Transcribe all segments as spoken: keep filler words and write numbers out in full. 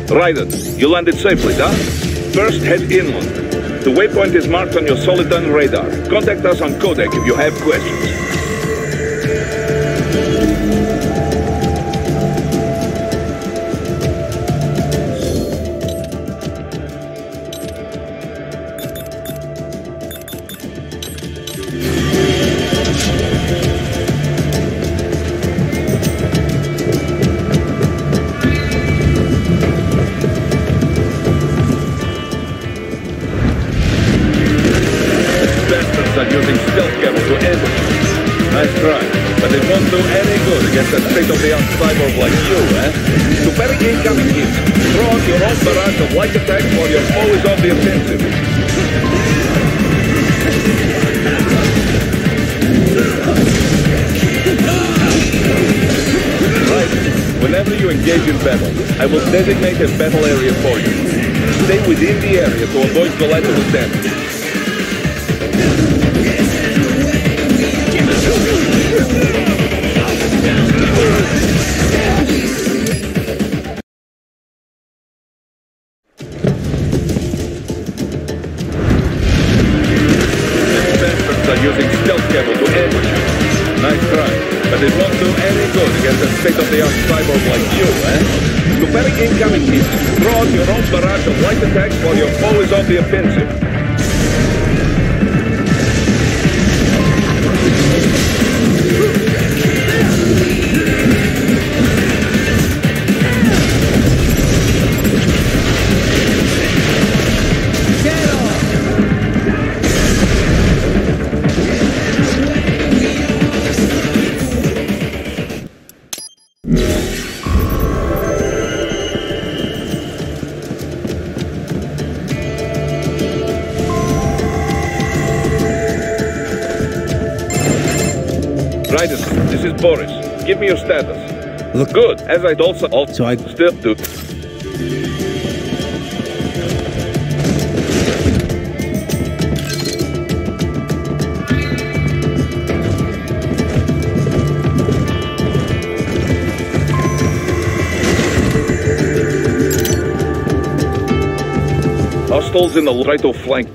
Raiden, you landed safely, huh? First, head inland. The waypoint is marked on your Soliton radar. Contact us on codec if you have questions. Cyborg like you, eh? To parry incoming hits, throw out your own barrage of light attacks while your foe is on the offensive. Right. Whenever you engage in battle, I will designate a battle area for you. Stay within the area to avoid collateral damage. Using stealth cable to ambush you. Nice try, but it won't do any good against a state-of-the-art cyborg like you, eh? To parry incoming hits, throw out your own barrage of light attacks while your foe is on the offensive. Raiden, this is Boris. Give me your status. Look. Good, as I'd also also I still do. Hostiles in the right flank.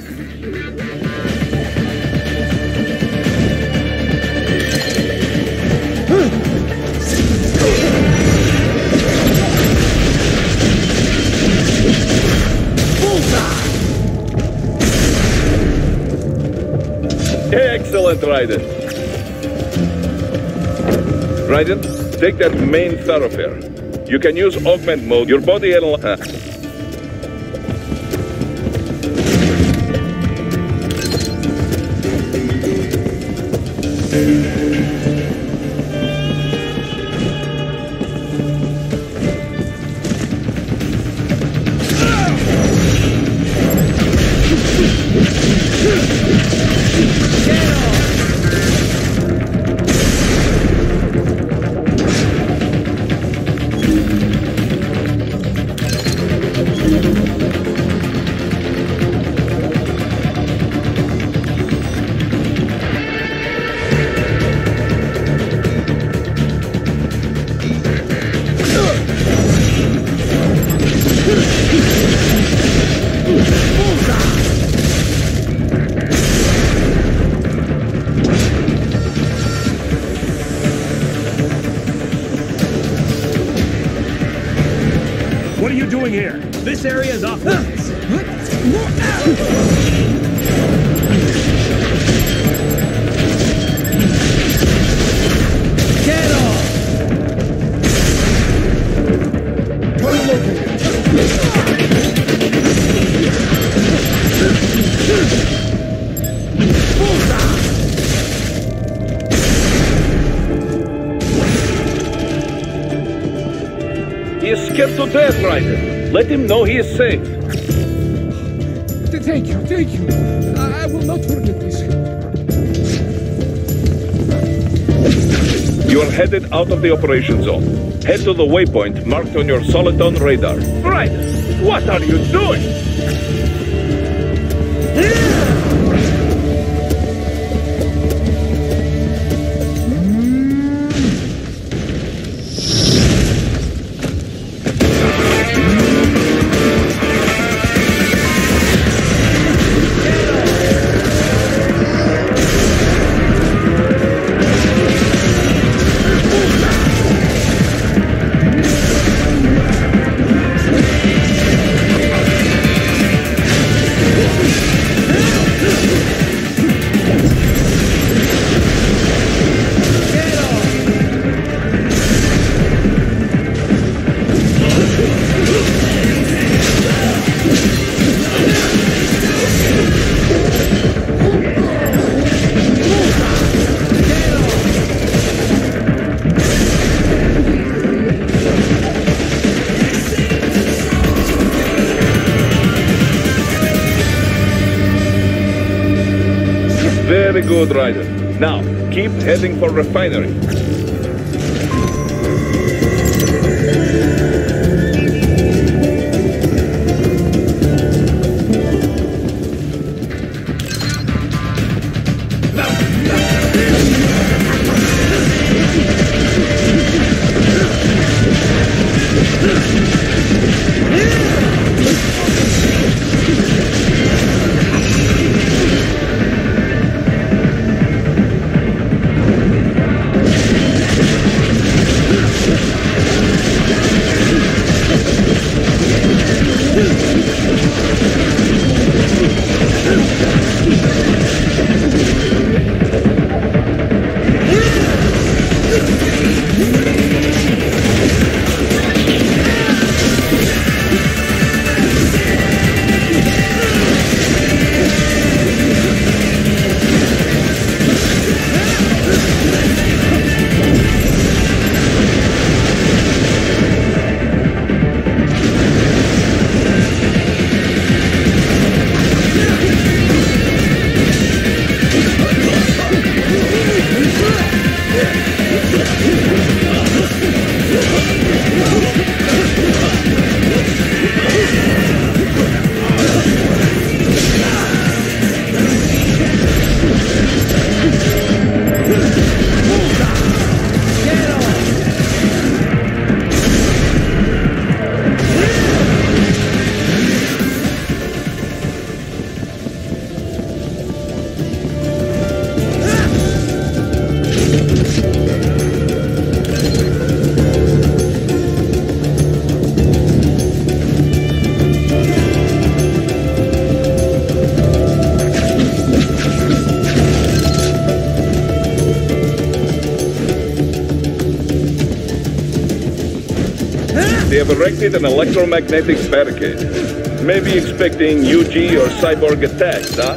Excellent, Raiden. Raiden, take that main thoroughfare. You can use augment mode. Your body and... Uh, What are you doing here? This area is off limits. Get off! he is scared to death, Raiden. Let him know he is safe. Thank you, thank you. I will not forget this. You are headed out of the operation zone. Head to the waypoint marked on your Soliton radar. Raiden, what are you doing? Mm. good, Ryder. Now, keep heading for refinery. They have erected an electromagnetic barricade. Maybe expecting U G or cyborg attacks, huh?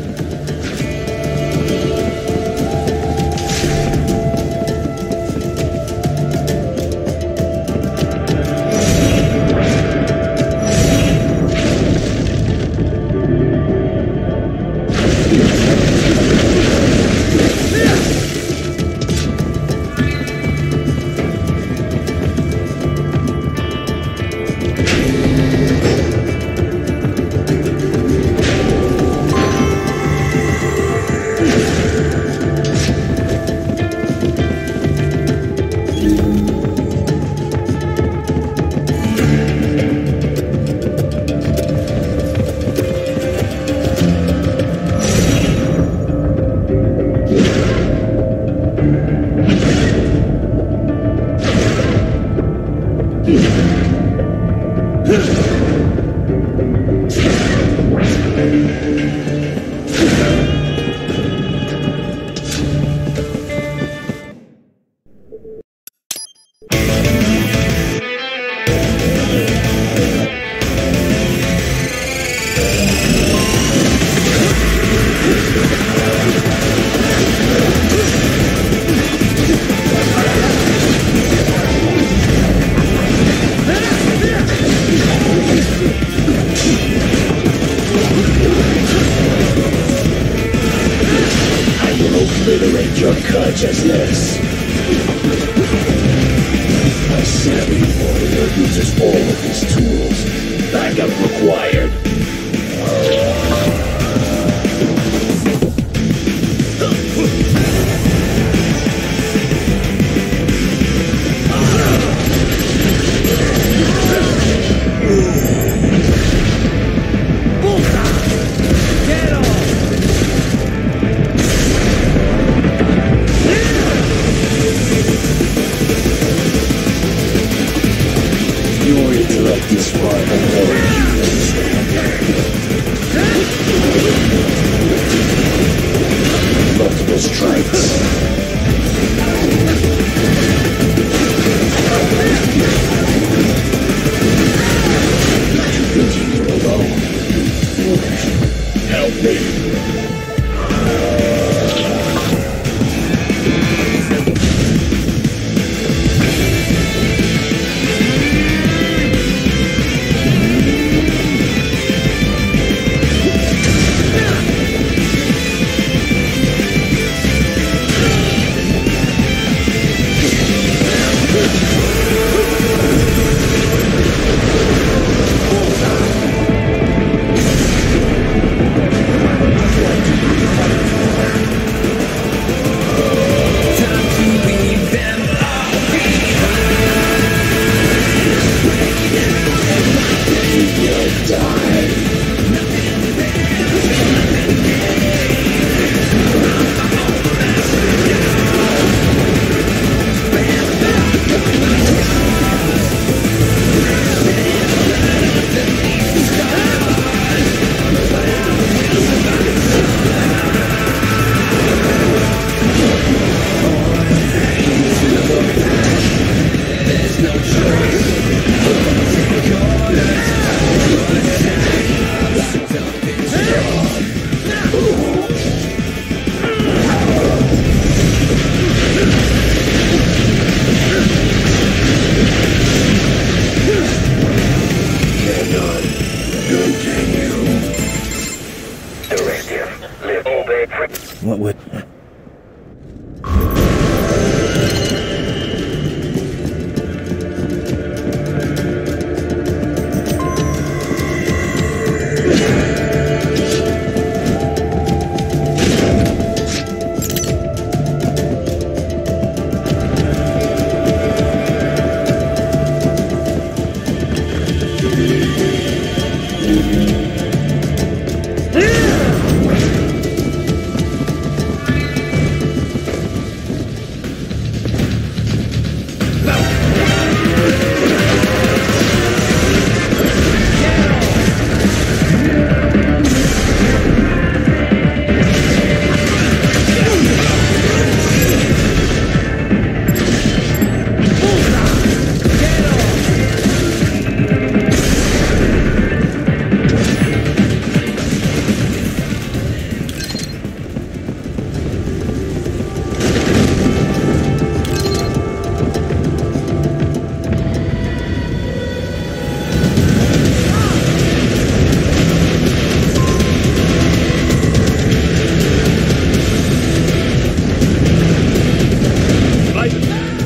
Obliterate your consciousness. A savvy warrior uses all of his tools. Backup required. Your intellect is far below humans. Multiple strikes. Thinking you're alone. Help me.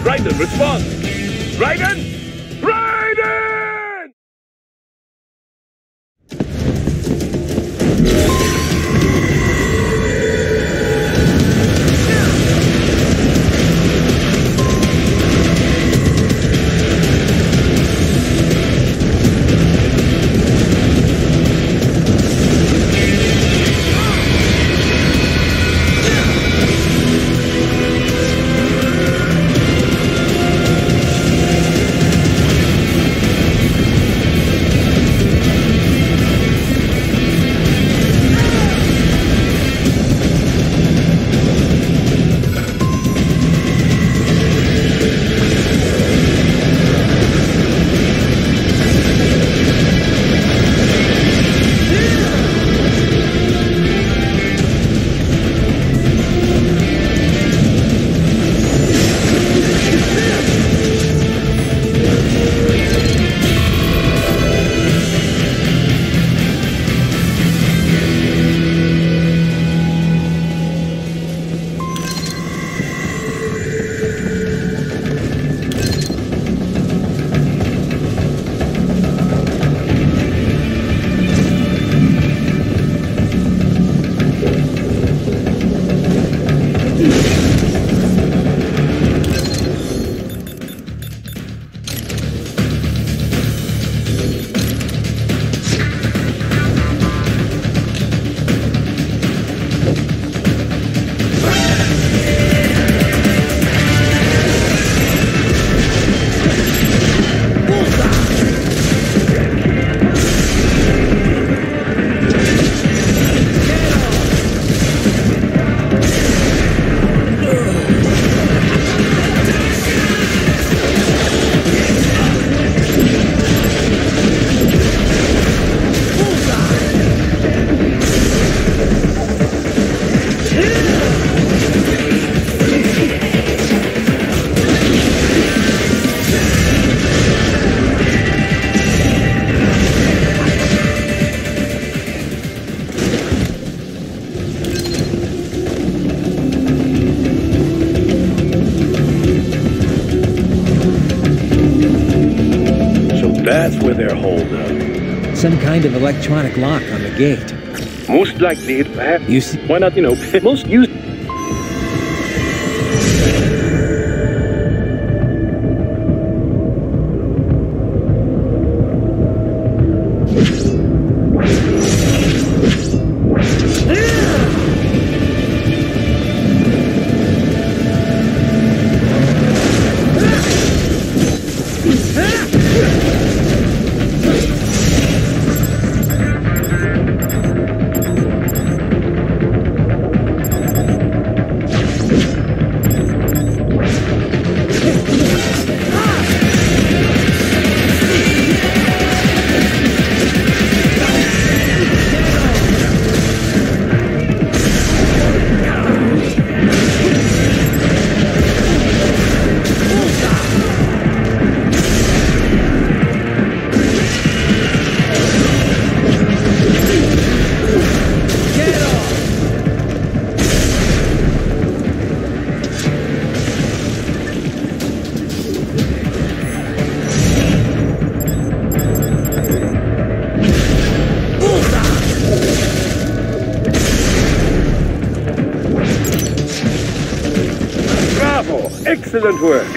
Raiden, respond! Raiden! Raiden! That's where they're holed up. Some kind of electronic lock on the gate. Most likely it'll have... You see? Why not, you know, most use... Excellent work.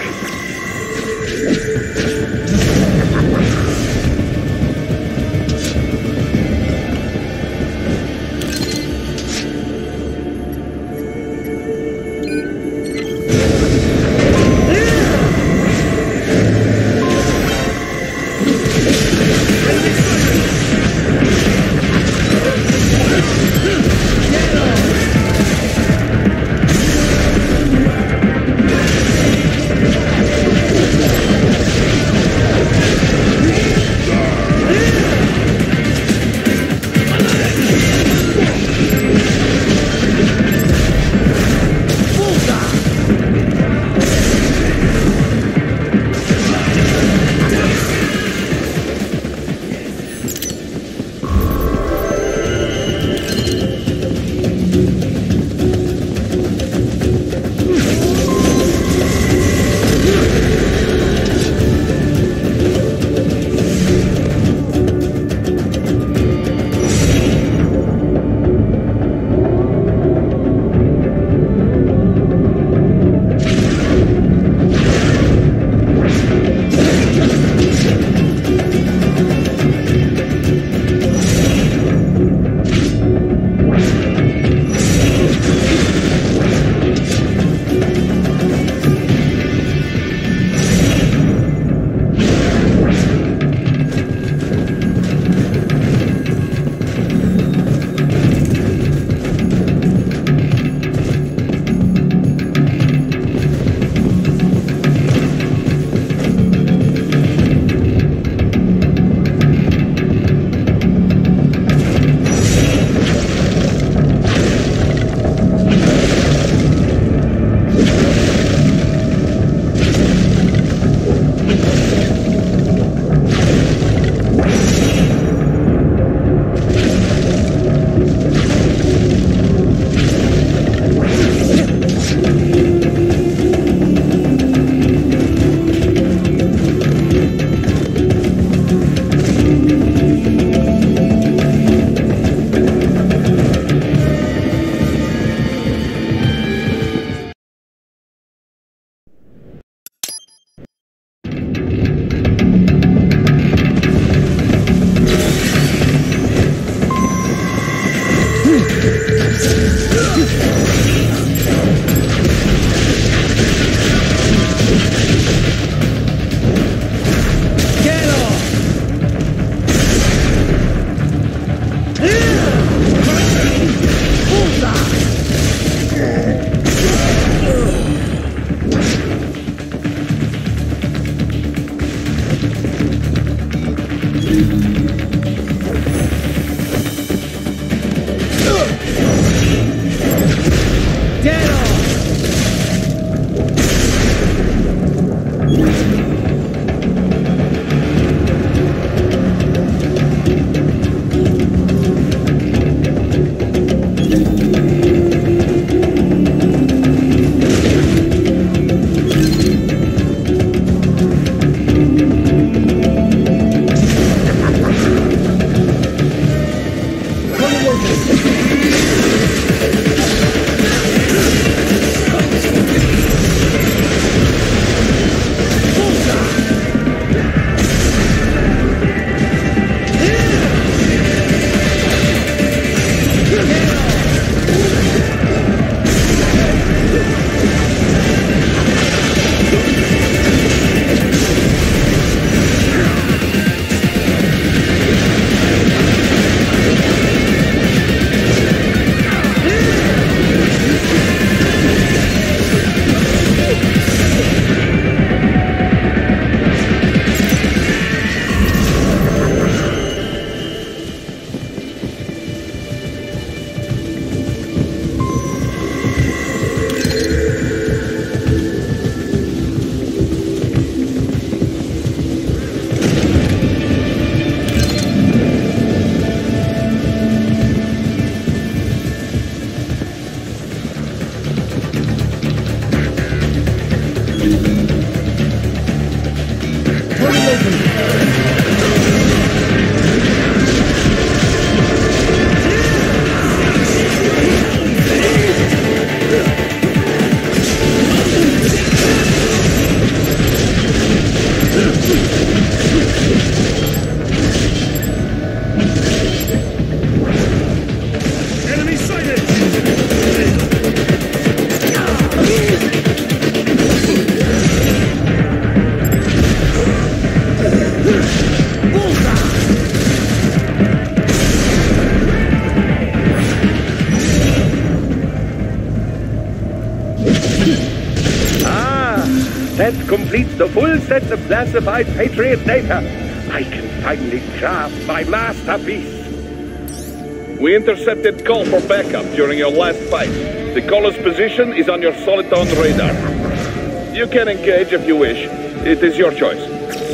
That completes the full set of classified Patriot data. I can finally craft my masterpiece. We intercepted call for backup during your last fight. The caller's position is on your Soliton radar. You can engage if you wish. It is your choice.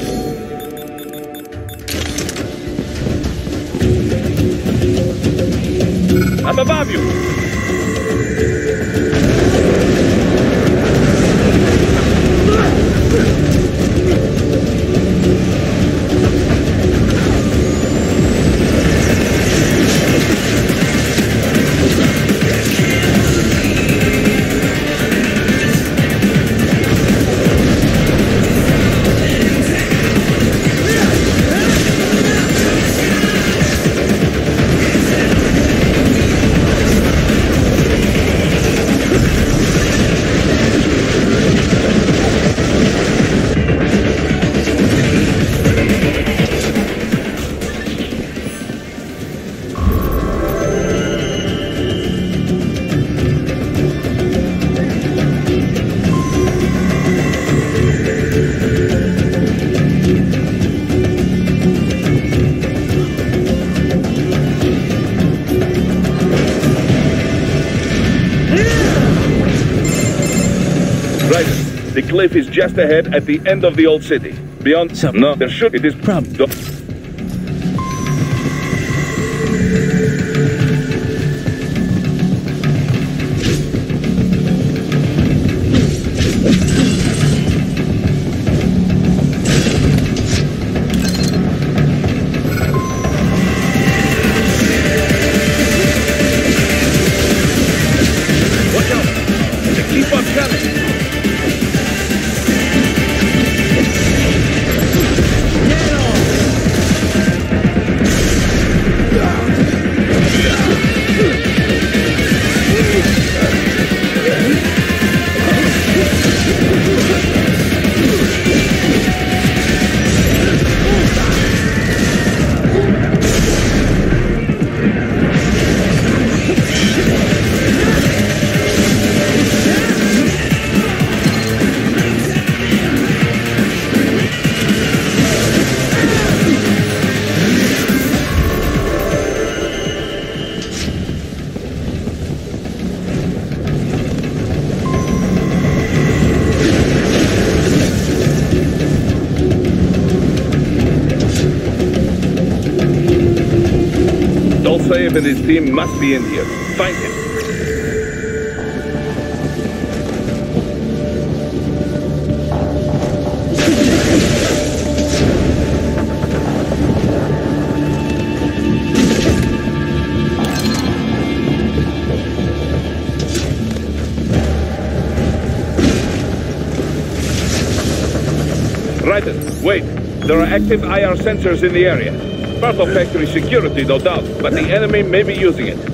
I'm above you! The cliff is just ahead at the end of the old city. Beyond... So, no, there should... It is... Prob... Watch out! They keep on coming! Dolcev and his team must be in here. Find him. Raiden, wait. There are active I R sensors in the area. Part of factory security, no doubt, but the enemy may be using it.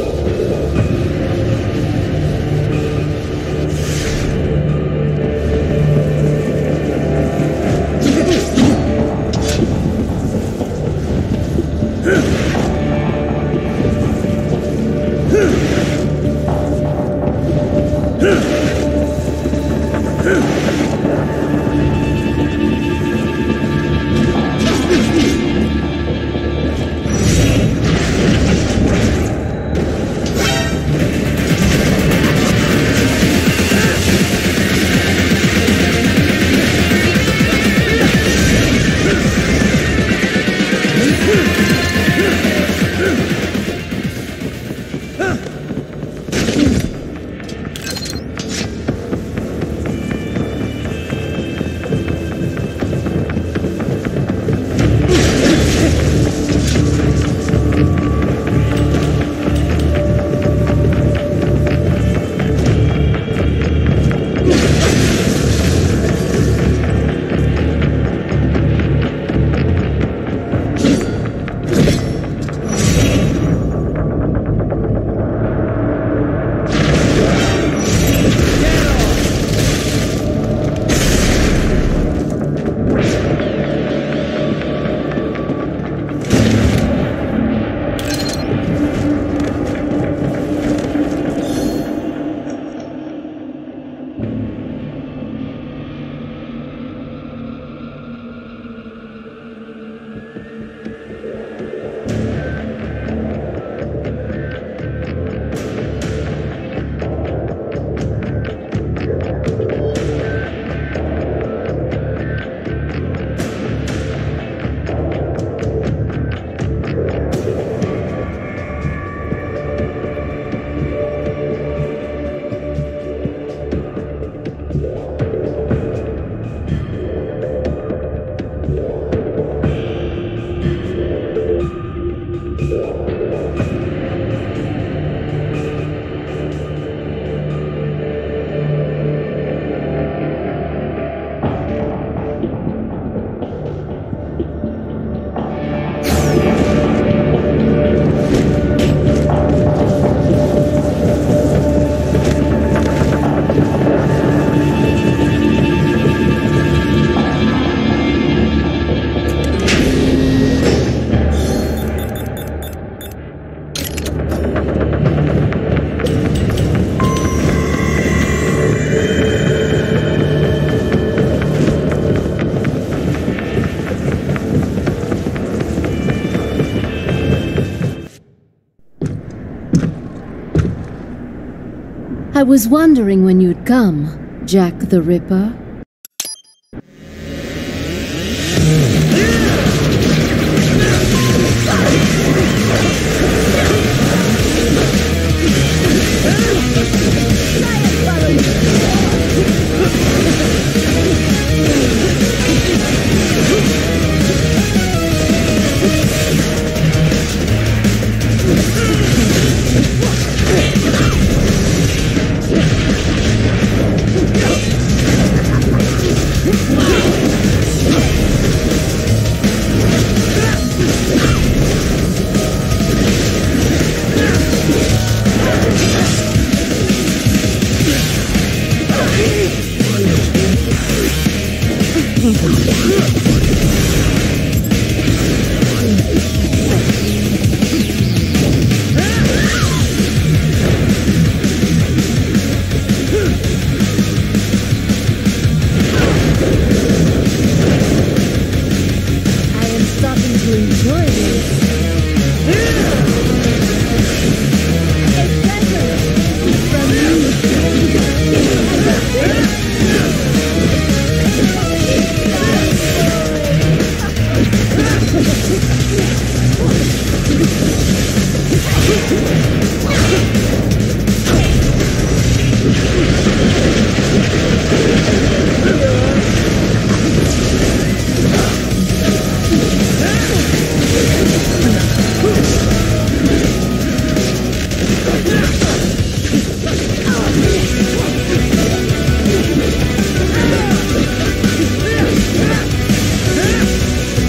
I was wondering when you'd come, Jack the Ripper.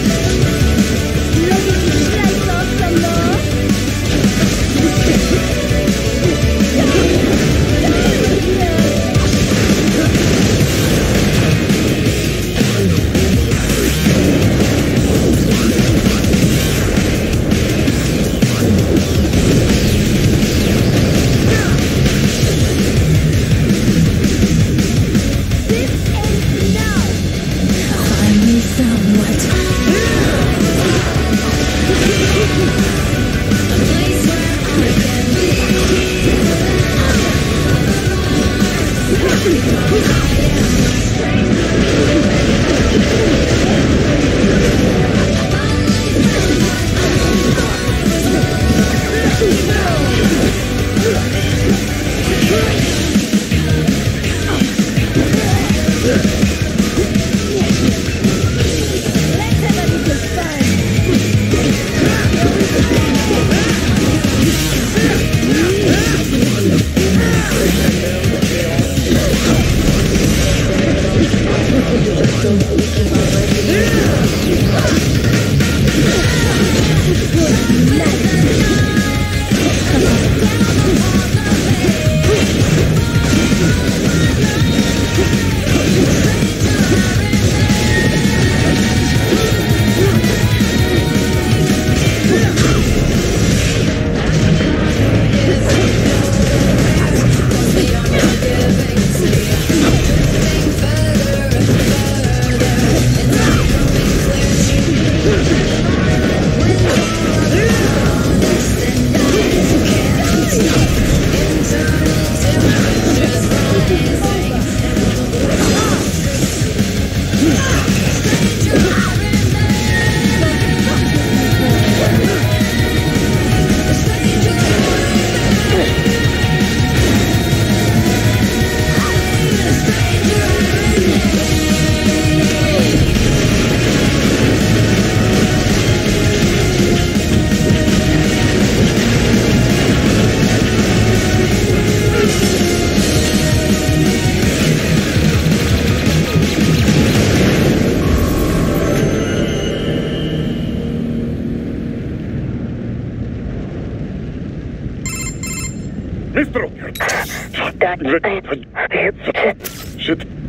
Ready to slice off some more? through. That I... Shit.